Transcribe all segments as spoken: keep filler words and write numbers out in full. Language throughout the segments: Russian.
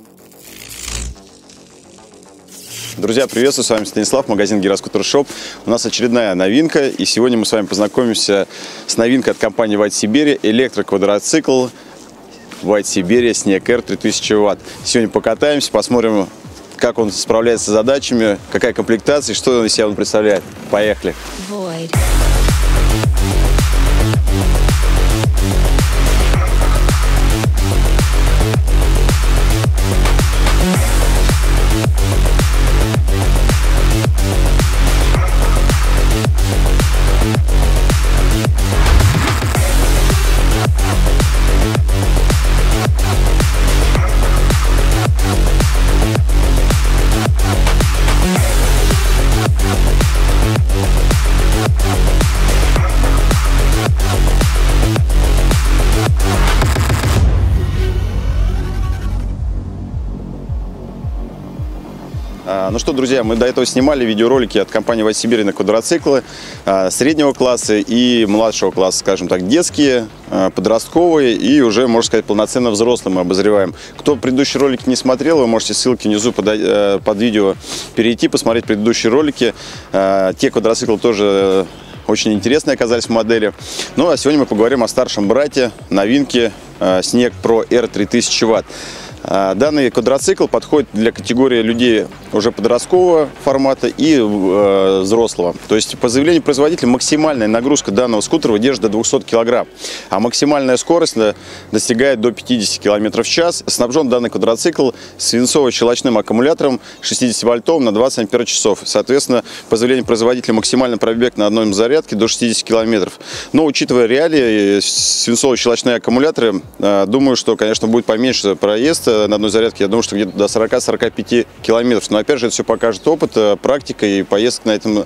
Друзья, приветствую, с вами Станислав, магазин Гироскутер Шоп. У нас очередная новинка, и сегодня мы с вами познакомимся с новинкой от компании White Siberia, электроквадроцикл White Siberia Snake Air три тысячи ватт. Сегодня покатаемся, посмотрим, как он справляется с задачами, какая комплектация и что из себя он представляет. Поехали! Void. Ну что, друзья, мы до этого снимали видеоролики от компании White Siberia на квадроциклы среднего класса и младшего класса, скажем так, детские, подростковые и уже, можно сказать, полноценно взрослые мы обозреваем. Кто предыдущие ролики не смотрел, вы можете ссылки внизу под, под видео перейти, посмотреть предыдущие ролики. Те квадроциклы тоже очень интересные оказались в модели. Ну а сегодня мы поговорим о старшем брате новинки Snake Pro Air три тысячи ватт. Данный квадроцикл подходит для категории людей уже подросткового формата и э, взрослого. То есть по заявлению производителя максимальная нагрузка данного скутера выдержит до двухсот килограмм, а максимальная скорость достигает до пятидесяти километров в час. Снабжен данный квадроцикл свинцово-щелочным аккумулятором шестидесятивольтовым на двадцать ампер-часов. Соответственно, по заявлению производителя максимальный пробег на одной зарядке до шестидесяти километров. Но учитывая реалии, свинцово-щелочные аккумуляторы, э, думаю, что, конечно, будет поменьше проезд на одной зарядке, я думаю, что где-то до сорока-сорока пяти километров. Но опять же, это все покажет опыт, практика и поездка на этом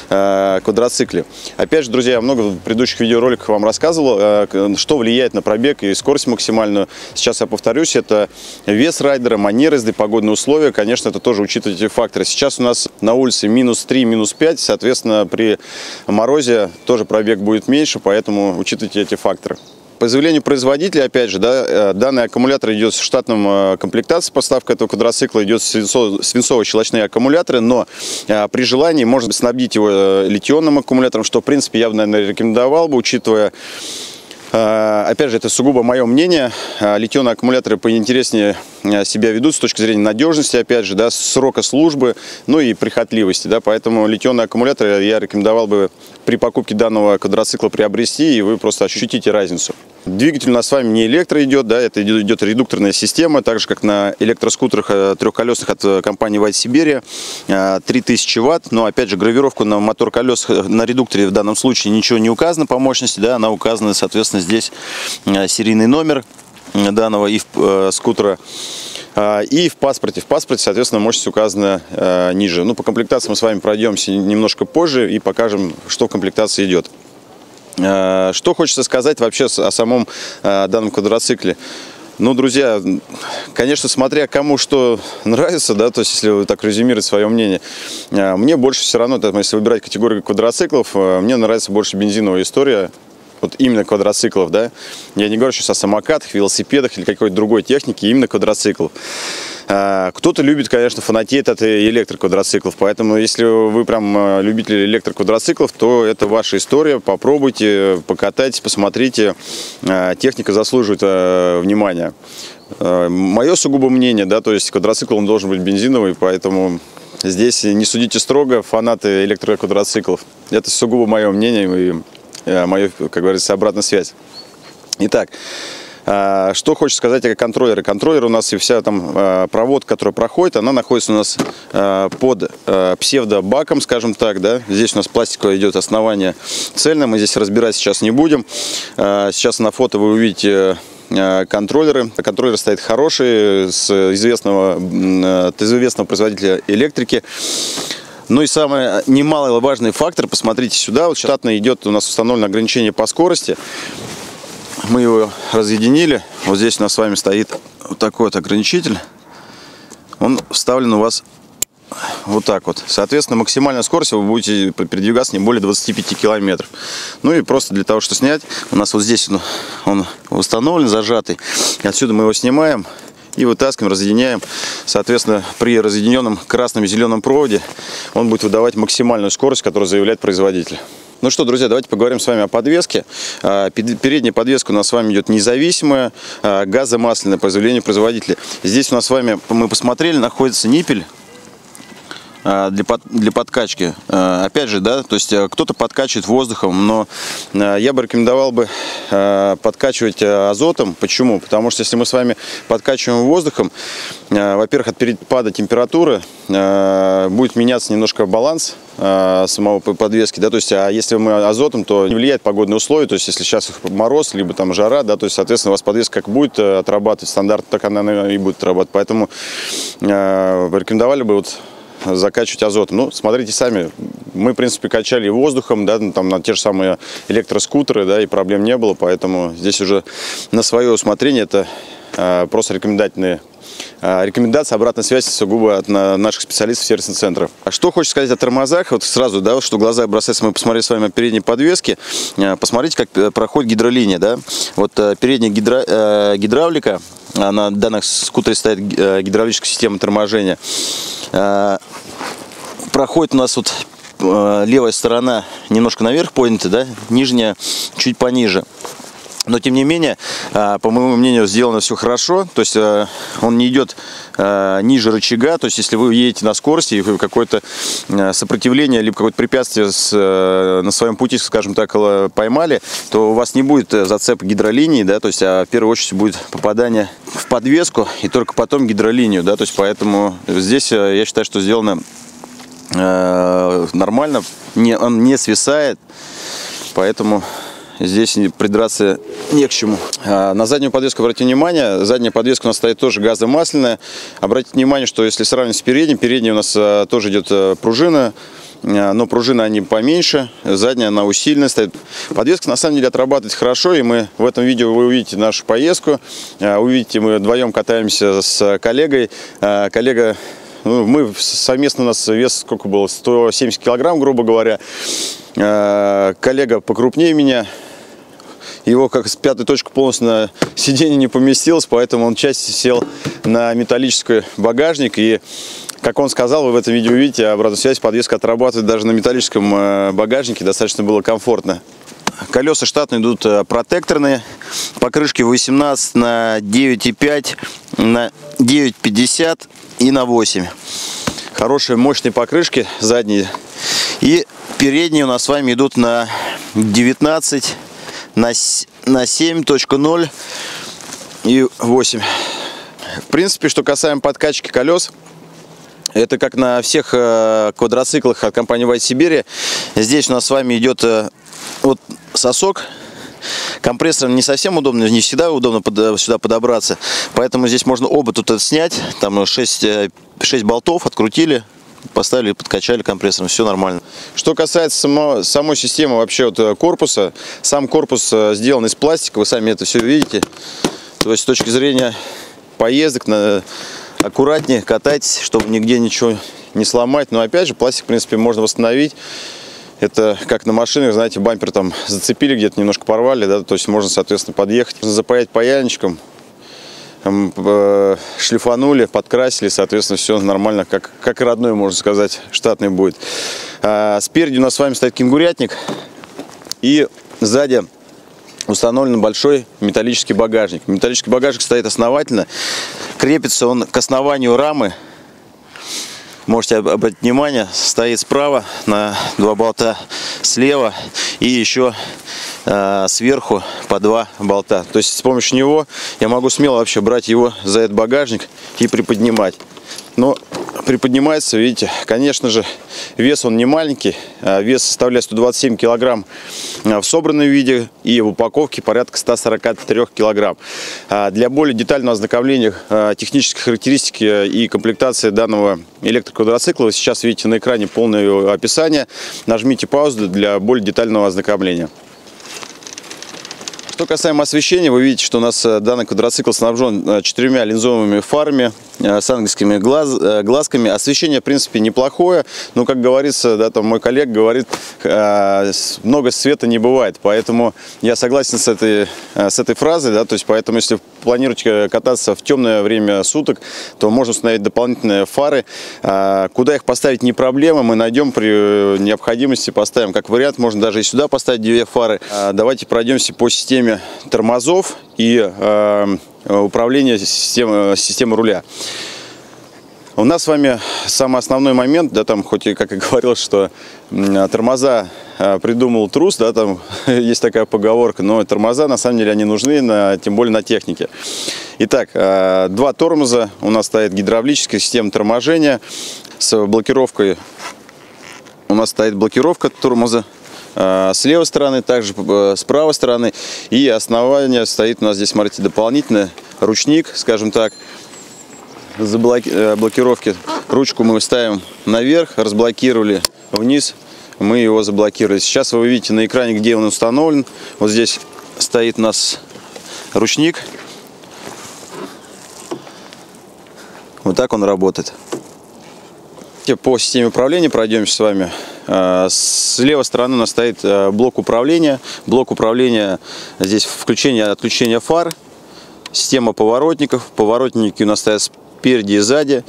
э, квадроцикле. Опять же, друзья, я много в предыдущих видеороликах вам рассказывал, э, что влияет на пробег и скорость максимальную. Сейчас я повторюсь, это вес райдера, манеры езды, погодные условия. Конечно, это тоже учитывать эти факторы. Сейчас у нас на улице минус три, минус пять, соответственно, при морозе тоже пробег будет меньше, поэтому учитывайте эти факторы. По заявлению производителя, опять же, да, данный аккумулятор идет в штатном комплектации, поставка этого квадроцикла идет свинцово-щелочные аккумуляторы, но а, при желании можно снабдить его литионным аккумулятором, что, в принципе, я бы, наверное, рекомендовал бы, учитывая, а, опять же, это сугубо мое мнение, а, литионные аккумуляторы поинтереснее себя ведут с точки зрения надежности, опять же, да, срока службы, ну и прихотливости, да, поэтому литионные аккумуляторы я рекомендовал бы при покупке данного квадроцикла приобрести, и вы просто ощутите разницу. Двигатель у нас с вами не электро идет, да, это идет редукторная система, так же как на электроскутерах трехколесных от компании White Siberia, три тысячи ватт, но опять же гравировку на мотор колес на редукторе в данном случае ничего не указано по мощности, да, она указана, соответственно, здесь серийный номер данного и в, скутера. И в паспорте. В паспорте, соответственно, мощность указана э, ниже. Ну, по комплектации мы с вами пройдемся немножко позже и покажем, что в комплектации идет. Э, что хочется сказать вообще о самом э, данном квадроцикле. Ну, друзья, конечно, смотря кому что нравится, да, то есть, если вы так резюмировать свое мнение, э, мне больше все равно, там, если выбирать категорию квадроциклов, э, мне нравится больше бензиновая история. Вот именно квадроциклов, да. Я не говорю сейчас о самокатах, велосипедах или какой-то другой технике, именно квадроциклов. Кто-то любит, конечно, фанатеет от электроквадроциклов, поэтому если вы прям любитель электроквадроциклов, то это ваша история. Попробуйте, покатайтесь, посмотрите. Техника заслуживает внимания. Мое сугубо мнение, да, то есть квадроцикл он должен быть бензиновый, поэтому здесь не судите строго, фанаты электроквадроциклов. Это сугубо мое мнение и мою, как говорится, обратная связь. Итак, что хочется сказать о контроллере. Контроллер у нас и вся там проводка, которая проходит, она находится у нас под псевдобаком, скажем так, да. Здесь у нас пластиковое идет основание цельное, мы здесь разбирать сейчас не будем. Сейчас на фото вы увидите контроллеры. Контроллер стоит хороший, с известного, от известного производителя электрики. Ну и самый немаловажный фактор, посмотрите сюда, вот штатно идет у нас установлено ограничение по скорости. Мы его разъединили, вот здесь у нас с вами стоит вот такой вот ограничитель. Он вставлен у вас вот так вот. Соответственно, максимальная скорость вы будете передвигаться не более двадцати пяти километров. Ну и просто для того, чтобы снять, у нас вот здесь он, он установлен, зажатый. И отсюда мы его снимаем. И вытаскиваем, разъединяем. Соответственно, при разъединенном красном и зеленом проводе он будет выдавать максимальную скорость, которую заявляет производитель. Ну что, друзья, давайте поговорим с вами о подвеске. Передняя подвеска у нас с вами идет независимая, газомасляная по заявлению производителя. Здесь у нас с вами, мы посмотрели, находится ниппель для, под, для подкачки. Опять же, да, то есть кто-то подкачивает воздухом, но я бы рекомендовал бы подкачивать азотом. Почему? Потому что если мы с вами подкачиваем воздухом, во-первых, от перепада температуры будет меняться немножко баланс самого подвески, да, то есть, а если мы азотом, то не влияет погодные условия, то есть, если сейчас мороз, либо там жара, да, то есть, соответственно, у вас подвеска как будет отрабатывать стандарт, так она и будет отрабатывать, поэтому э, рекомендовали бы вот закачивать азотом. Ну, смотрите сами, мы, в принципе, качали воздухом, да, там на те же самые электроскутеры, да, и проблем не было, поэтому здесь уже на свое усмотрение, это э, просто рекомендательные рекомендация, обратная связь сугубо от наших специалистов сервисных центров. А что хочется сказать о тормозах? Вот сразу, да, что в глаза бросается, мы посмотрели с вами передние подвески. Посмотрите, как проходит гидролиния, да. Вот передняя гидра... гидравлика, на данных скутере стоит гидравлическая система торможения. Проходит у нас вот левая сторона немножко наверх поднята, да, нижняя чуть пониже. Но, тем не менее, по моему мнению, сделано все хорошо. То есть он не идет ниже рычага. То есть если вы едете на скорости и вы какое-то сопротивление, либо какое-то препятствие с, на своем пути, скажем так, поймали, то у вас не будет зацепа гидролинии, да, то есть, а в первую очередь будет попадание в подвеску и только потом гидролинию, да, то есть поэтому здесь я считаю, что сделано нормально, не, он не свисает, поэтому здесь придраться не к чему. На заднюю подвеску обратите внимание. Задняя подвеска у нас стоит тоже газомасляная. Обратите внимание, что если сравнивать с передней, передняя у нас тоже идет пружина, но пружина они поменьше, задняя она усиленная стоит. Подвеска на самом деле отрабатывает хорошо, и мы в этом видео вы увидите нашу поездку. Увидите, мы вдвоем катаемся с коллегой. Коллега, ну, мы совместно, у нас вес сколько было, сто семьдесят килограмм, грубо говоря. Коллега покрупнее меня. Его как с пятой точки полностью на сиденье не поместилось, поэтому он часть сел на металлический багажник. И, как он сказал, вы в этом видео увидите обратную связь, подвеска отрабатывает даже на металлическом багажнике, достаточно было комфортно. Колеса штатные идут протекторные, покрышки восемнадцать на девять и пять, на девять пятьдесят и на восемь. Хорошие мощные покрышки задние. И передние у нас с вами идут на девятнадцать, на семь точка ноль и восемь. В принципе, что касаемо подкачки колес, это как на всех квадроциклах от компании White Siberia. Здесь у нас с вами идет вот сосок. Компрессором не совсем удобно, не всегда удобно под, сюда подобраться. Поэтому здесь можно оба тут снять. Там шесть, шесть болтов открутили, поставили, подкачали компрессором, все нормально. Что касается само, самой системы вообще вот корпуса, сам корпус сделан из пластика, вы сами это все видите. То есть с точки зрения поездок, на, аккуратнее катайтесь, чтобы нигде ничего не сломать. Но опять же, пластик в принципе можно восстановить. Это как на машинах, знаете, бампер там зацепили, где-то немножко порвали, да, то есть можно, соответственно, подъехать, запаять паяльничком. Шлифанули, подкрасили, соответственно, все нормально, как, как родной, можно сказать, штатный будет. А, спереди у нас с вами стоит кенгурятник, и сзади установлен большой металлический багажник. Металлический багажник стоит основательно, крепится он к основанию рамы. Можете обратить внимание, стоит справа на два болта, слева и еще э, сверху по два болта. То есть с помощью него я могу смело вообще брать его за этот багажник и приподнимать. Но приподнимается, видите, конечно же, вес он не маленький. Вес составляет сто двадцать семь килограмм в собранном виде и в упаковке порядка ста сорока трёх килограмм. Для более детального ознакомления технических характеристик и комплектации данного электроквадроцикла вы сейчас видите на экране полное описание. Нажмите паузу для более детального ознакомления. Что касаемо освещения, вы видите, что у нас данный квадроцикл снабжен четырьмя линзовыми фарами. с ангельскими глаз, глазками. Освещение, в принципе, неплохое, но, как говорится, да, там мой коллега говорит, много света не бывает, поэтому я согласен с этой, с этой фразой, да, то есть поэтому, если планируете кататься в темное время суток, то можно установить дополнительные фары. Куда их поставить не проблема, мы найдем при необходимости, поставим. Как вариант, можно даже и сюда поставить две фары. Давайте пройдемся по системе тормозов и управления системой, системой руля. У нас с вами самый основной момент, да, там, хоть и, как и говорил, что тормоза придумал трус, да, там есть такая поговорка, но тормоза, на самом деле, они нужны, на, тем более на технике. Итак, два тормоза, у нас стоит гидравлическая система торможения с блокировкой, у нас стоит блокировка тормоза с левой стороны, также с правой стороны, и основание стоит у нас здесь, смотрите, дополнительный ручник, скажем так, блокировки. Ручку мы ставим наверх, разблокировали вниз, мы его заблокировали. Сейчас вы видите на экране, где он установлен. Вот здесь стоит у нас ручник. Вот так он работает. По системе управления пройдемся с вами. С левой стороны у нас стоит блок управления. Блок управления, здесь включение и отключение фар. Система поворотников. Поворотники у нас стоят спереди и сзади.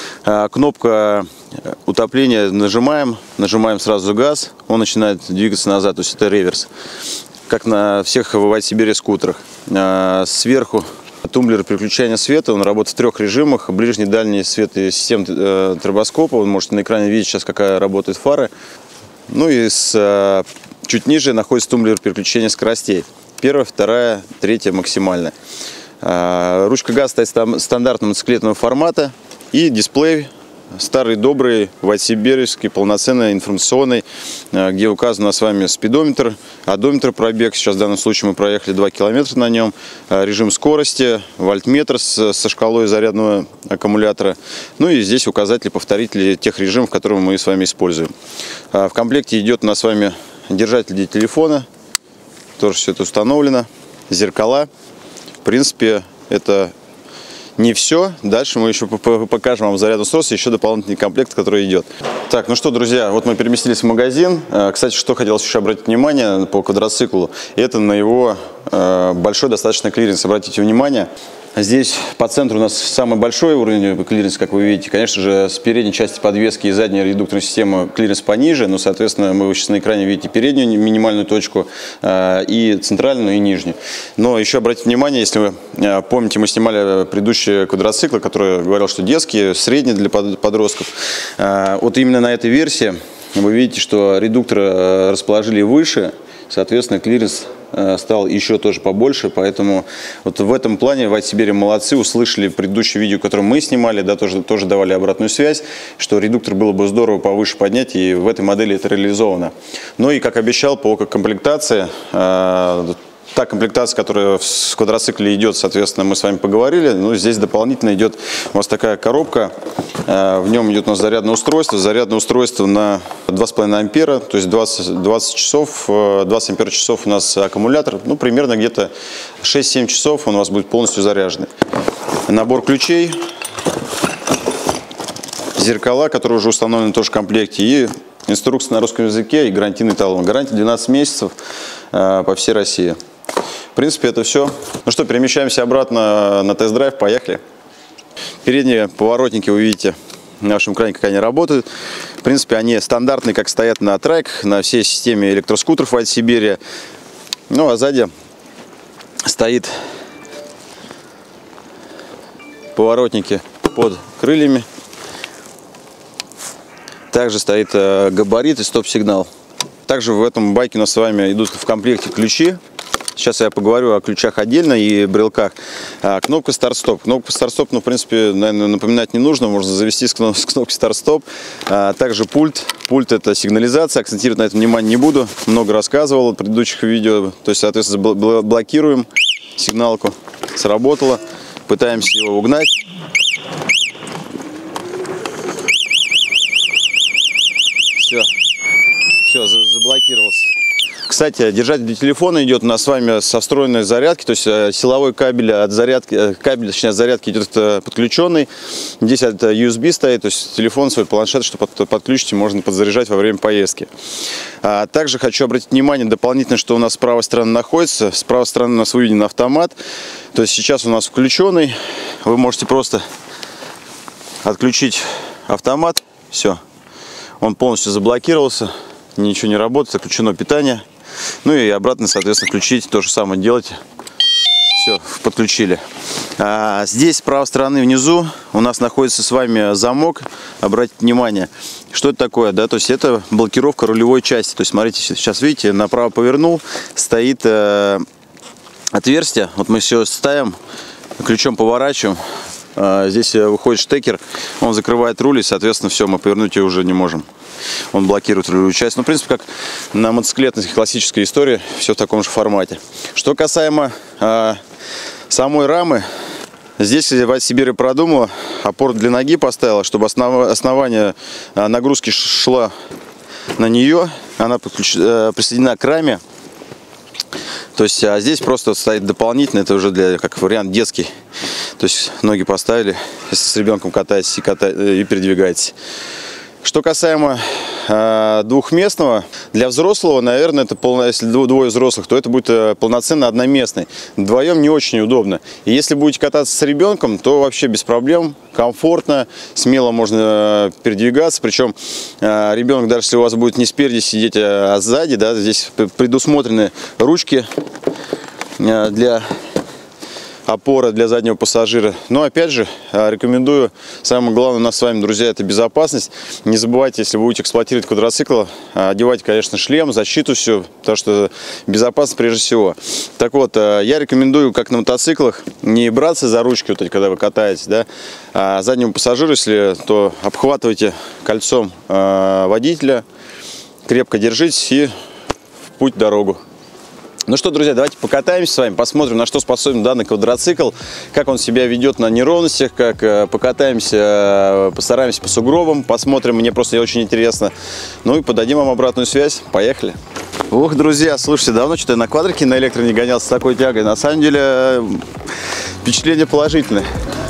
Кнопка утопления нажимаем, нажимаем сразу газ, он начинает двигаться назад, то есть это реверс, как на всех в White Siberian скутерах. Сверху тумблер переключения света, он работает в трех режимах: ближний, дальний свет и система тробоскопа. Вы можете на экране видеть сейчас, какая работает фары. Ну и с, чуть ниже находится тумблер переключения скоростей. Первая, вторая, третья максимальная. Ручка газа стоит стандартного мотоциклетного формата. И дисплей старый добрый White Siberian, полноценный, информационный, где указан у нас с вами спидометр, одометр, пробег. Сейчас в данном случае мы проехали два километра на нем. Режим скорости, вольтметр со шкалой зарядного аккумулятора. Ну и здесь указатели, повторители тех режимов, которые мы с вами используем. В комплекте идет у нас с вами держатель для телефона. Тоже все это установлено. Зеркала. В принципе, это не все. Дальше мы еще покажем вам зарядное устройство, еще дополнительный комплект, который идет. Так, ну что, друзья, вот мы переместились в магазин. Кстати, что хотелось еще обратить внимание по квадроциклу, это на его большой достаточно клиренс. Обратите внимание, здесь по центру у нас самый большой уровень клиренса, как вы видите. Конечно же, с передней части подвески и задней редукторной системы клиренс пониже, но, соответственно, мы сейчас на экране видите переднюю минимальную точку, и центральную, и нижнюю. Но еще обратите внимание, если вы помните, мы снимали предыдущие квадроциклы, которые говорил, что детские, средние для подростков. Вот именно на этой версии вы видите, что редукторы расположили выше, соответственно, клиренс стал еще тоже побольше, поэтому вот в этом плане White Siberian молодцы, услышали предыдущее видео, которое мы снимали, да, тоже, тоже давали обратную связь, что редуктор было бы здорово повыше поднять, и в этой модели это реализовано. Ну и, как обещал, по комплектации, э, та комплектация, которая в квадроцикле идет, соответственно, мы с вами поговорили. Ну, здесь дополнительно идет у вас такая коробка. В нем идет у нас зарядное устройство. Зарядное устройство на два с половиной ампера, то есть двадцать, двадцать часов, двадцать ампер часов у нас аккумулятор. Ну, примерно где-то шесть-семь часов он у вас будет полностью заряженный. Набор ключей, зеркала, которые уже установлены тоже в комплекте, и инструкция на русском языке и гарантийный талон. Гарантия двенадцать месяцев по всей России. В принципе, это все. Ну что, перемещаемся обратно на тест-драйв. Поехали. Передние поворотники вы видите на вашем экране, как они работают. В принципе, они стандартные, как стоят на треках, на всей системе электроскутеров White Siberian. Ну, а сзади стоит поворотники под крыльями. Также стоит габарит и стоп-сигнал. Также в этом байке у нас с вами идут в комплекте ключи. Сейчас я поговорю о ключах отдельно и брелках. А, кнопка старт-стоп. Кнопка старт-стоп, ну, в принципе, наверное, напоминать не нужно. Можно завести с, кноп с кнопки старт-стоп. А, также пульт. Пульт — это сигнализация. Акцентировать на этом внимание не буду. Много рассказывал в предыдущих видео. То есть, соответственно, бл блокируем сигналку. Сработало. Пытаемся его угнать. Все. Все, заблокировался. Кстати, держатель для телефона идет у нас с вами со встроенной зарядки, то есть силовой кабель от зарядки, кабель, точнее, от зарядки идет подключенный. Здесь это ю эс би стоит, то есть телефон, свой планшет, что подключите, можно подзаряжать во время поездки. А также хочу обратить внимание дополнительно, что у нас с правой стороны находится. С правой стороны у нас выведен автомат, то есть сейчас у нас включенный. Вы можете просто отключить автомат, все, он полностью заблокировался, ничего не работает, отключено питание. Ну и обратно, соответственно, включить, то же самое делайте. Все, подключили. А здесь с правой стороны внизу у нас находится с вами замок. Обратите внимание, что это такое, да, то есть это блокировка рулевой части. То есть смотрите, сейчас видите, направо повернул, стоит э, отверстие. Вот мы все ставим, ключом поворачиваем. Здесь выходит штекер, он закрывает руль, и, соответственно, все, мы повернуть ее уже не можем. Он блокирует рулевую часть. Ну, в принципе, как на мотоциклетной классической истории, все в таком же формате. Что касаемо э, самой рамы, здесь White Siberia продумала, опору для ноги поставила, чтобы основ, основание нагрузки шло на нее. Она подключ, э, присоединена к раме. То есть, а здесь просто стоит дополнительно, это уже для, как вариант, детский. То есть ноги поставили, если с ребенком катаетесь и, ката... и передвигаетесь. Что касаемо э, двухместного, для взрослого, наверное, это полно, если двое взрослых, то это будет э, полноценно одноместный. Вдвоем не очень удобно. И если будете кататься с ребенком, то вообще без проблем, комфортно, смело можно э, передвигаться. Причем э, ребенок, даже если у вас будет не спереди сидеть, а сзади, да, здесь предусмотрены ручки э, для опора для заднего пассажира. Но опять же, рекомендую, самое главное у нас с вами, друзья, это безопасность. Не забывайте, если вы будете эксплуатировать квадроцикл, одевайте, конечно, шлем, защиту, все, потому что безопасность прежде всего. Так вот, я рекомендую, как на мотоциклах, не браться за ручки, вот, когда вы катаетесь, да, а заднему пассажиру, если, то обхватывайте кольцом водителя, крепко держитесь и в путь, дорогу. Ну что, друзья, давайте покатаемся с вами, посмотрим, на что способен данный квадроцикл, как он себя ведет на неровностях, как покатаемся, постараемся по сугробам, посмотрим, мне просто очень интересно. Ну и подадим вам обратную связь. Поехали! Ох, друзья, слушайте, давно что-то я на квадрике на электро не гонялся с такой тягой. На самом деле, впечатление положительное.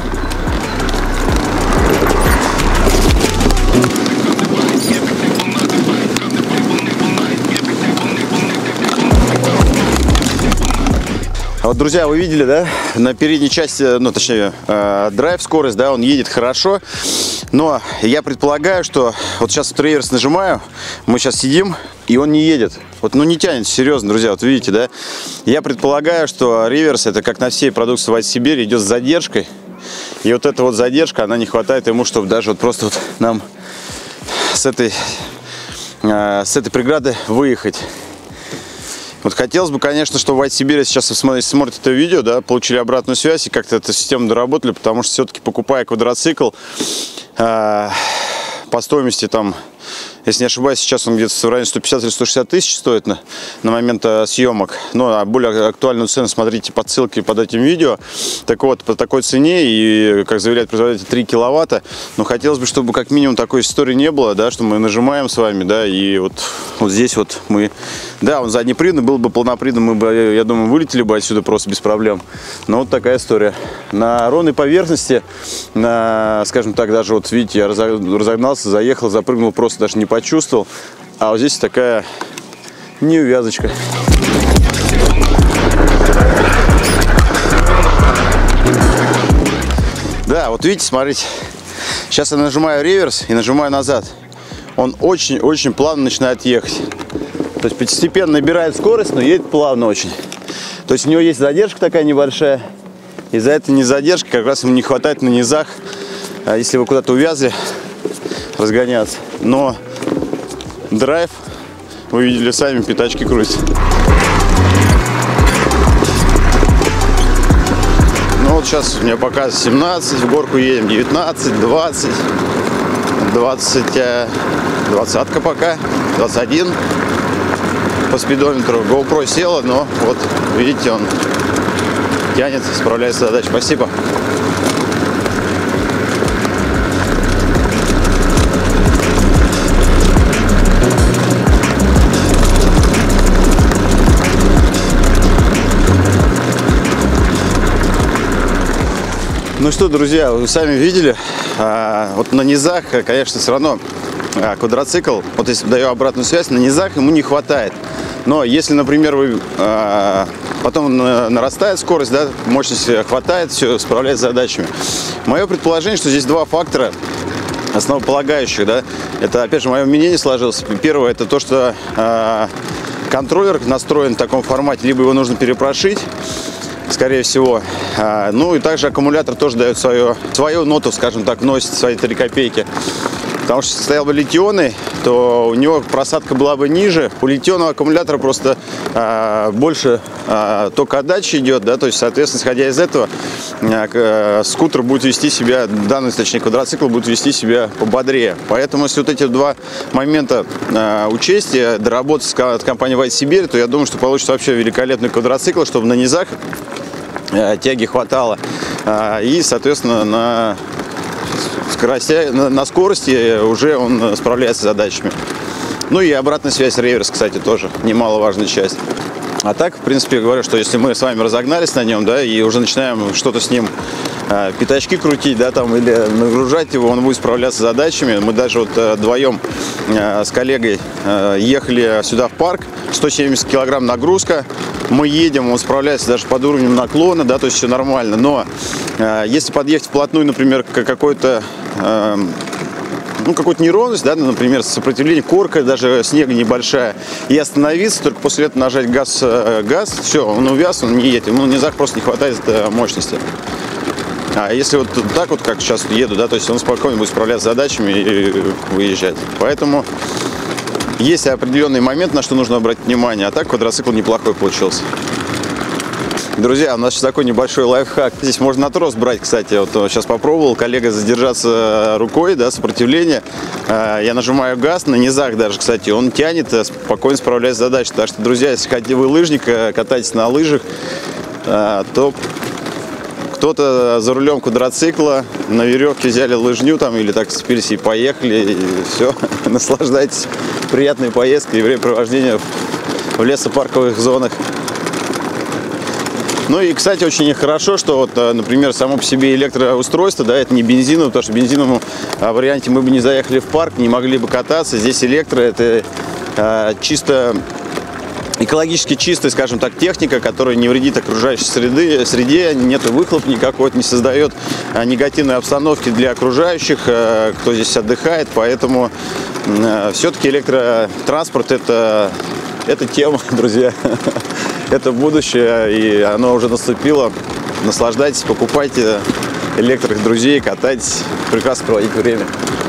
Вот, друзья, вы видели, да, на передней части, ну, точнее, э, драйв, скорость, да, он едет хорошо. Но я предполагаю, что вот сейчас вот реверс нажимаю, мы сейчас сидим, и он не едет. Вот, ну, не тянет, серьезно, друзья, вот видите, да. Я предполагаю, что реверс, это как на всей продукции White Siberia, идет с задержкой. И вот эта вот задержка, она не хватает ему, чтобы даже вот просто вот нам с этой, э, с этой преграды выехать. Вот хотелось бы, конечно, чтобы White Siberia сейчас, если смотрите это видео, да, получили обратную связь и как-то эту систему доработали, потому что все-таки, покупая квадроцикл, э, по стоимости там, если не ошибаюсь, сейчас он где-то в районе сто пятьдесят или сто шестьдесят тысяч стоит на, на момент э, съемок. Ну, а более актуальную цену смотрите по ссылке под этим видео. Так вот, по такой цене и, как заявляет производитель, три киловатта. Но хотелось бы, чтобы как минимум такой истории не было, да, что мы нажимаем с вами, да, и вот, вот здесь вот мы... Да, он заднеприводный, был бы полноприводный, мы бы, я думаю, вылетели бы отсюда просто без проблем. Но вот такая история. На ровной поверхности, на, скажем так, даже вот видите, я разогнался, заехал, запрыгнул, просто даже не почувствовал. А вот здесь такая неувязочка. Да, вот видите, смотрите. Сейчас я нажимаю реверс и нажимаю назад. Он очень-очень плавно начинает ехать. То есть постепенно набирает скорость, но едет плавно очень. То есть у него есть задержка такая небольшая. Из-за этой незадержки как раз ему не хватает на низах, если вы куда-то увязли, разгоняться. Но драйв, вы видели сами, пятачки крутят. Ну вот сейчас у меня показывает семнадцать, в горку едем девятнадцать, двадцать, двадцать, двадцатка пока, двадцать один. По спидометру GoPro села, но вот видите, он тянет, справляется с задачей. Спасибо. Ну что, друзья, вы сами видели, а, вот на низах, конечно, все равно а, квадроцикл, вот если даю обратную связь, на низах ему не хватает. Но если, например, вы а, потом нарастает скорость, да, мощность хватает, все, справляется с задачами. Мое предположение, что здесь два фактора основополагающих, да, это, опять же, мое мнение сложилось. Первое, это то, что а, контроллер настроен в таком формате, либо его нужно перепрошить, скорее всего. А, ну и также аккумулятор тоже дает свою, свою ноту, скажем так, вносит свои три копейки. Потому что если стоял бы литионный, то у него просадка была бы ниже. У литионного аккумулятора просто а, больше а, тока отдачи идет, да, то есть, соответственно, исходя из этого, а, скутер будет вести себя, данный, точнее, квадроцикл будет вести себя пободрее. Поэтому, если вот эти два момента а, учесть, доработать с компанией White Siberi, то я думаю, что получится вообще великолепный квадроцикл, чтобы на низах а, тяги хватало а, и, соответственно, на скорости, на, на скорости уже он справляется с задачами. Ну и обратная связь, реверс, кстати, тоже немаловажная часть. А так, в принципе, я говорю, что если мы с вами разогнались на нем, да, и уже начинаем что-то с ним, э, пятачки крутить, да, там, или нагружать его, он будет справляться с задачами. Мы даже вот э, вдвоем э, с коллегой э, ехали сюда в парк, сто семьдесят килограмм нагрузка, мы едем, он справляется даже под уровнем наклона, да, то есть все нормально. Но э, если подъехать вплотную, например, к какой-то э, ну, какую-то неровность, да, например, сопротивление, корка, даже снега небольшая, и остановиться, только после этого нажать газ, газ, все, он увяз, он не едет, ему на низах просто не хватает мощности. А если вот так вот, как сейчас еду, да, то есть он спокойно будет справляться с задачами и выезжать. Поэтому есть определенный момент, на что нужно обратить внимание, а так квадроцикл неплохой получился. Друзья, у нас сейчас такой небольшой лайфхак. Здесь можно на трос брать, кстати. Вот сейчас попробовал, коллега, задержаться рукой, да, сопротивление. Я нажимаю газ, на низах даже, кстати, он тянет, спокойно справляется с задачей. Так что, друзья, если вы лыжник, катаетесь на лыжах, то кто-то за рулем квадроцикла на веревке взяли лыжню там или так сцепились и поехали, и все, наслаждайтесь приятной поездкой и времяпровождением в лесопарковых зонах. Ну и, кстати, очень хорошо, что, вот, например, само по себе электроустройство, да, это не бензиновое, потому что в бензиновом варианте мы бы не заехали в парк, не могли бы кататься. Здесь электро, это э, чисто экологически чистая, скажем так, техника, которая не вредит окружающей среды, среде, нет выхлопа никакой, не создает а, негативной обстановки для окружающих, а, кто здесь отдыхает. Поэтому а, все-таки электротранспорт это, это тема, друзья. Это будущее, и оно уже наступило. Наслаждайтесь, покупайте электрик друзей, катайтесь, прекрасно проводите время.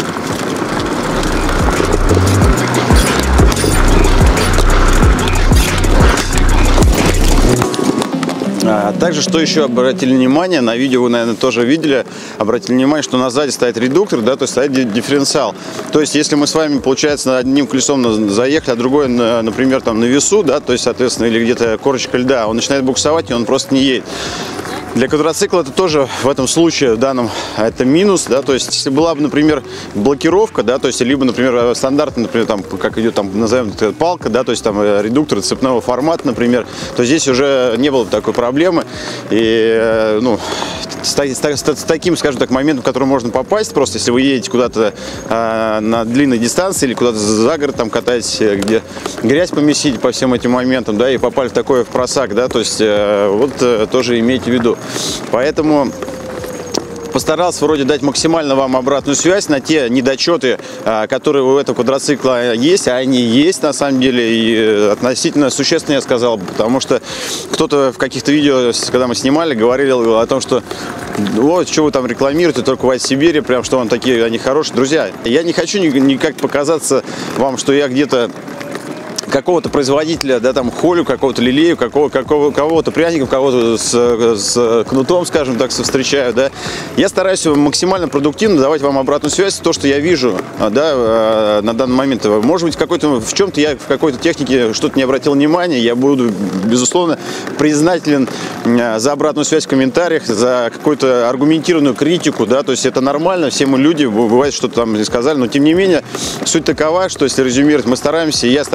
А также, что еще обратили внимание, на видео вы, наверное, тоже видели, обратили внимание, что на сзади стоит редуктор, да, то есть стоит дифференциал. То есть, если мы с вами, получается, одним колесом заехали, а другой, например, там на весу, да, то есть, соответственно, или где-то корочка льда, он начинает буксовать, и он просто не едет. Для квадроцикла это тоже в этом случае, в данном, это минус, да, то есть, если была бы, например, блокировка, да, то есть, либо, например, стандартный, например, там, как идет, там, назовем это палка, да, то есть, там, редуктор цепного формата, например, то здесь уже не было бы такой проблемы, и, ну, с, с, с таким, скажем так, моментом, в который можно попасть, просто если вы едете куда-то э, на длинной дистанции или куда-то за город, там, катаетесь, где грязь помесить по всем этим моментам, да, и попали в такой в просак, да, то есть, э, вот, э, тоже имейте в виду. Поэтому постарался вроде дать максимально вам обратную связь на те недочеты, которые у этого квадроцикла есть, а они есть на самом деле и относительно существенно, я сказал, потому что кто-то в каких-то видео, когда мы снимали, говорил о том, что вот, что вы там рекламируете, только White Siberi, прям что он такие, они хорошие. Друзья, я не хочу никак показаться вам, что я где-то какого-то производителя, да, там, холю, какого-то лилею, какого, какого, кого-то пряников, кого-то с, с кнутом, скажем так, встречаю, да. Я стараюсь максимально продуктивно давать вам обратную связь, то, что я вижу, да, на данный момент. Может быть, какой-то, в чем-то я в какой-то технике что-то не обратил внимания, я буду, безусловно, признателен за обратную связь в комментариях, за какую-то аргументированную критику, да, то есть это нормально, все мы люди, бывает, что-то там сказали, но, тем не менее, суть такова, что, если резюмировать, мы стараемся, и я стараюсь сейчас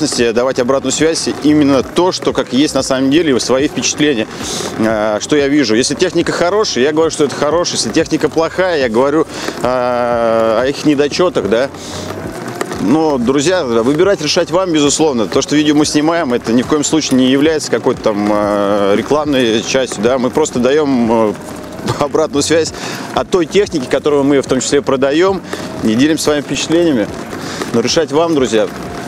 честности давать обратную связь, именно то, что как есть на самом деле, свои впечатления, что я вижу. Если техника хорошая, я говорю, что это хорошая. Если техника плохая, я говорю о их недочетах, да. Но, друзья, выбирать, решать вам, безусловно. То, что видео мы снимаем, это ни в коем случае не является какой-то там рекламной частью, да. Мы просто даем обратную связь о той технике, которую мы в том числе продаем, и делимся с вами впечатлениями. Но решать вам, друзья.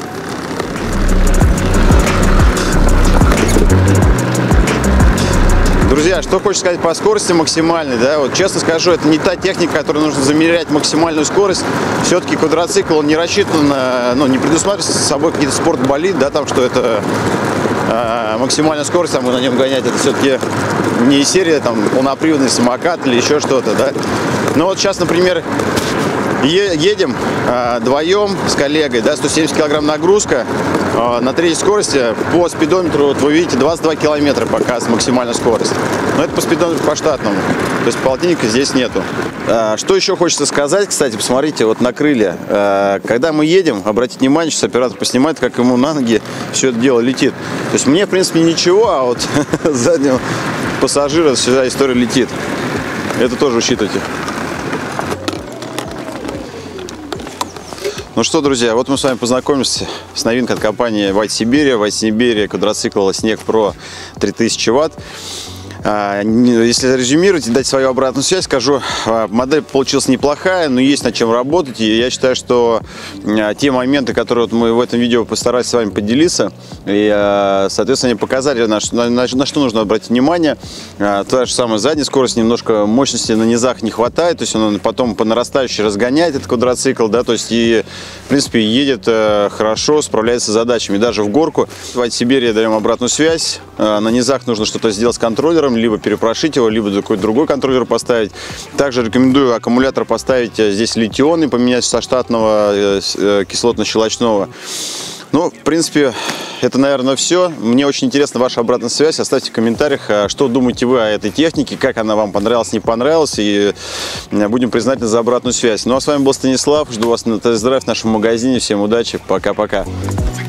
Друзья, что хочешь сказать по скорости максимальной, да, вот честно скажу, это не та техника, которой нужно замерять максимальную скорость. Все-таки квадроцикл, он не рассчитан, на, ну, не предусматривает собой какие-то спортболид, да, там, что это э, максимальная скорость, там, на нем гонять, это все-таки не серия, там, полноприводный самокат или еще что-то, да. Но вот сейчас, например, едем э, вдвоем с коллегой, да, сто семьдесят килограмм нагрузка, э, на третьей скорости по спидометру, вот вы видите, двадцать два километра пока с максимальной скоростью. Но это по спидометру по штатному, то есть полтинника здесь нету. Э, что еще хочется сказать, кстати, посмотрите, вот на крылья. Э, когда мы едем, обратите внимание, сейчас оператор поснимает, как ему на ноги все это дело летит. То есть мне, в принципе, ничего, а вот с заднего пассажира вся история летит. Это тоже учитывайте. Ну что, друзья, вот мы с вами познакомимся с новинкой от компании White Siberia. White Siberia квадроцикл Снег Pro три тысячи ватт. Если резюмировать и дать свою обратную связь, скажу, модель получилась неплохая, но есть над чем работать. И я считаю, что те моменты, которые вот мы в этом видео постарались с вами поделиться, и, соответственно, они показали, на, на, на что нужно обратить внимание. Та же самая задняя скорость, немножко мощности на низах не хватает, то есть он потом по нарастающей разгоняет этот квадроцикл, да, то есть и, в принципе, едет хорошо, справляется с задачами. Даже в горку в White Siberia даем обратную связь. На низах нужно что-то сделать с контроллером, либо перепрошить его, либо какой-то другой контроллер поставить. Также рекомендую аккумулятор поставить здесь литий-ионный, поменять со штатного кислотно-щелочного. Ну, в принципе, это, наверное, все. Мне очень интересна ваша обратная связь. Оставьте в комментариях, что думаете вы о этой технике, как она вам понравилась, не понравилась. И будем признательны за обратную связь. Ну, а с вами был Станислав. Жду вас на тест-драйв в нашем магазине. Всем удачи. Пока-пока.